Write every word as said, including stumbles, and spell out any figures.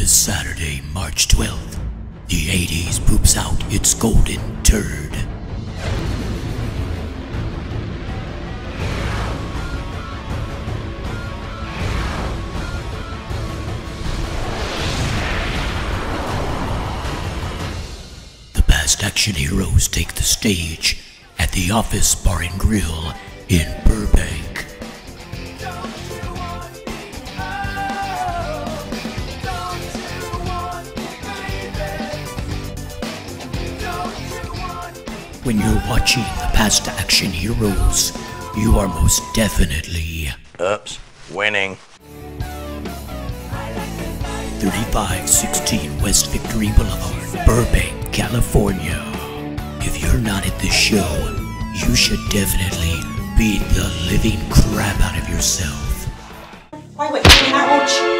This Saturday, March twelfth, the eighties poops out its golden turd. The past action heroes take the stage at the Office Bar and Grill in Burbank. When you're watching the past action heroes, you are most definitely... Oops, winning. thirty-five sixteen West Victory Boulevard, Burbank, California. If you're not at this show, you should definitely beat the living crap out of yourself. Wait, wait, ouch!